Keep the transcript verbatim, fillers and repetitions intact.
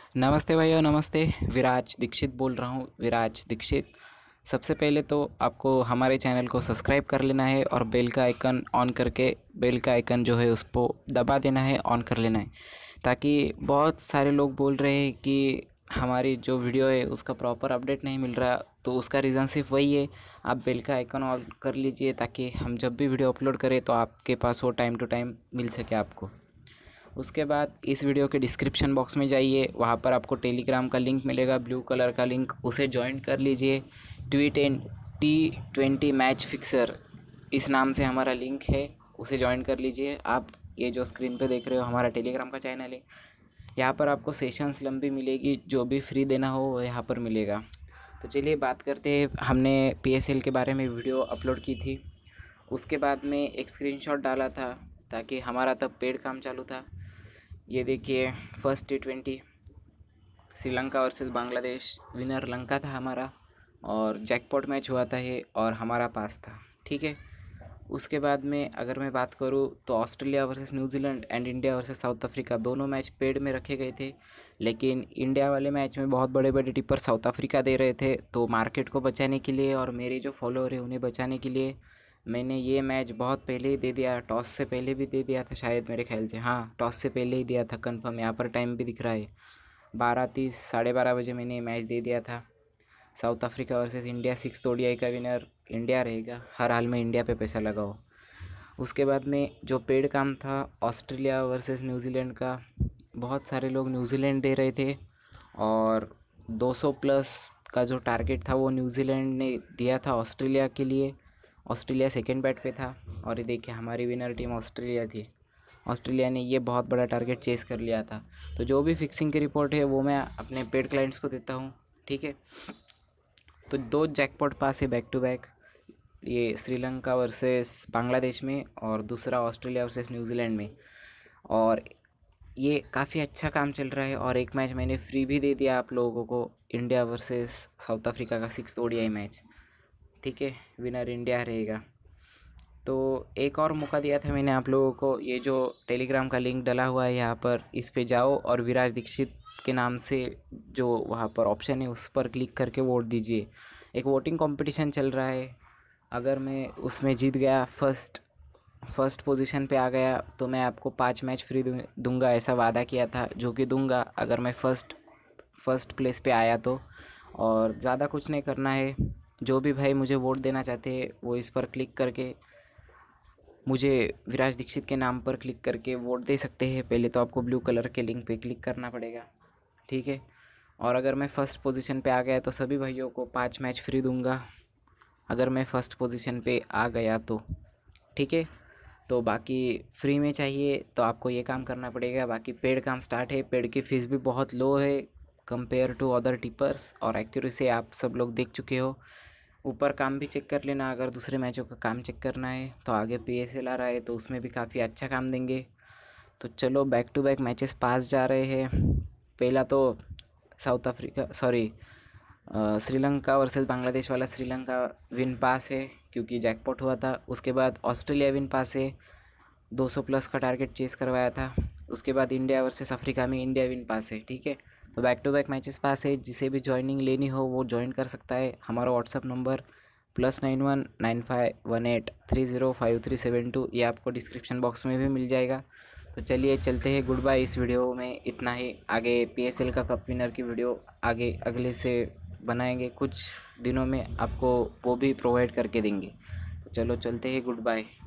नमस्ते भैया, नमस्ते। विराज दीक्षित बोल रहा हूँ, विराज दीक्षित। सबसे पहले तो आपको हमारे चैनल को सब्सक्राइब कर लेना है और बेल का आइकन ऑन करके बेल का आइकन जो है उसको दबा देना है, ऑन कर लेना है, ताकि बहुत सारे लोग बोल रहे हैं कि हमारी जो वीडियो है उसका प्रॉपर अपडेट नहीं मिल रहा। तो उसका रीज़न सिर्फ वही है, आप बेल का आइकन ऑन कर लीजिए ताकि हम जब भी वीडियो अपलोड करें तो आपके पास वो टाइम टू टाइम मिल सके आपको। उसके बाद इस वीडियो के डिस्क्रिप्शन बॉक्स में जाइए, वहाँ पर आपको टेलीग्राम का लिंक मिलेगा, ब्लू कलर का लिंक, उसे ज्वाइन कर लीजिए। T ten T twenty match fixer इस नाम से हमारा लिंक है, उसे ज्वाइन कर लीजिए आप। ये जो स्क्रीन पे देख रहे हो हमारा टेलीग्राम का चैनल है। यहाँ पर आपको सेशंस लंबी मिलेगी, जो भी फ्री देना हो वो यहाँ पर मिलेगा। तो चलिए बात करते हैं। हमने पी एस एल के बारे में वीडियो अपलोड की थी, उसके बाद में एक स्क्रीनशॉट डाला था ताकि हमारा तब पेड काम चालू था। ये देखिए, first T twenty Sri Lanka versus Bangladesh, winner Lanka था हमारा, और जैकपॉट मैच हुआ था ये और हमारा पास था। ठीक है। उसके बाद में अगर मैं बात करूँ तो Australia versus New Zealand and India versus South Africa दोनों मैच पेड में रखे गए थे, लेकिन इंडिया वाले मैच में बहुत बड़े बड़े टिपर साउथ अफ्रीका दे रहे थे। तो मार्केट को बचाने के लिए और मेरे जो फॉलोअर है उन्हें बचाने के लिए मैंने ये मैच बहुत पहले ही दे दिया। टॉस से पहले भी दे दिया था शायद, मेरे ख्याल से, हाँ टॉस से पहले ही दिया था कंफर्म। यहाँ पर टाइम भी दिख रहा है, बारह तीस साढ़े बारह बजे मैंने ये मैच दे दिया था। South Africa versus India, six ODI का विनर इंडिया रहेगा, हर हाल में इंडिया पे पैसा लगाओ। उसके बाद में जो पेड काम था ऑस्ट्रेलिया वर्सेस न्यूजीलैंड का, बहुत सारे लोग न्यूजीलैंड दे रहे थे और दो सौ प्लस का जो टारगेट था वो न्यूजीलैंड ने दिया था ऑस्ट्रेलिया के लिए। ऑस्ट्रेलिया सेकेंड बैट पे था और ये देखिए हमारी विनर टीम ऑस्ट्रेलिया थी। ऑस्ट्रेलिया ने ये बहुत बड़ा टारगेट चेस कर लिया था। तो जो भी फिक्सिंग की रिपोर्ट है वो मैं अपने पेड क्लाइंट्स को देता हूँ। ठीक है। तो दो जैकपॉट पास है बैक टू बैक, ये श्रीलंका वर्सेस बांग्लादेश में और दूसरा ऑस्ट्रेलिया वर्सेस न्यूजीलैंड में, और ये काफ़ी अच्छा काम चल रहा है। और एक मैच मैंने फ्री भी दे दिया आप लोगों को, इंडिया वर्सेस साउथ अफ्रीका का सिक्स ओडीआई मैच। ठीक है, विनर इंडिया रहेगा। तो एक और मौका दिया था मैंने आप लोगों को, ये जो टेलीग्राम का लिंक डला हुआ है यहाँ पर, इस पे जाओ और विराज दीक्षित के नाम से जो वहाँ पर ऑप्शन है उस पर क्लिक करके वोट दीजिए। एक वोटिंग कंपटीशन चल रहा है, अगर मैं उसमें जीत गया, फर्स्ट फर्स्ट पोजीशन पे आ गया, तो मैं आपको पाँच मैच फ्री दूंगा, ऐसा वादा किया था, जो कि दूंगा अगर मैं फ़र्स्ट फर्स्ट प्लेस पे आया तो। और ज़्यादा कुछ नहीं करना है, जो भी भाई मुझे वोट देना चाहते हैं वो इस पर क्लिक करके मुझे विराज दीक्षित के नाम पर क्लिक करके वोट दे सकते हैं। पहले तो आपको ब्लू कलर के लिंक पे क्लिक करना पड़ेगा। ठीक है। और अगर मैं फ़र्स्ट पोजीशन पे आ गया तो सभी भाइयों को पाँच मैच फ्री दूंगा, अगर मैं फ़र्स्ट पोजीशन पे आ गया तो। ठीक है। तो बाकी फ्री में चाहिए तो आपको ये काम करना पड़ेगा, बाकी पेड काम स्टार्ट है। पेड की फ़ीस भी बहुत लो है कंपेयर टू अदर टिपर्स, और एक्यूरेसी आप सब लोग देख चुके हो। ऊपर काम भी चेक कर लेना, अगर दूसरे मैचों का काम चेक करना है तो आगे पी एस एल आ रहा है तो उसमें भी काफ़ी अच्छा काम देंगे। तो चलो बैक टू बैक मैचेस पास जा रहे हैं। पहला तो South Africa sorry Sri Lanka versus Bangladesh वाला श्रीलंका विन पास है क्योंकि जैकपॉट हुआ था। उसके बाद ऑस्ट्रेलिया विन पास है, दो सौ प्लस का टारगेट चेस करवाया था। उसके बाद इंडिया वर्सेस अफ्रीका में इंडिया विन पास है। ठीक है। तो back to back matches pass है, जिसे भी ज्वाइनिंग लेनी हो वो ज्वाइन कर सकता है। हमारा WhatsApp number plus nine one nine five one eight three zero five three seven two, ये आपको डिस्क्रिप्शन बॉक्स में भी मिल जाएगा। तो चलिए चलते हैं, गुड बाय। इस वीडियो में इतना ही, आगे पी एस एल का कप विनर की वीडियो आगे अगले से बनाएंगे, कुछ दिनों में आपको वो भी प्रोवाइड करके देंगे। तो चलो चलते हैं, गुड बाय।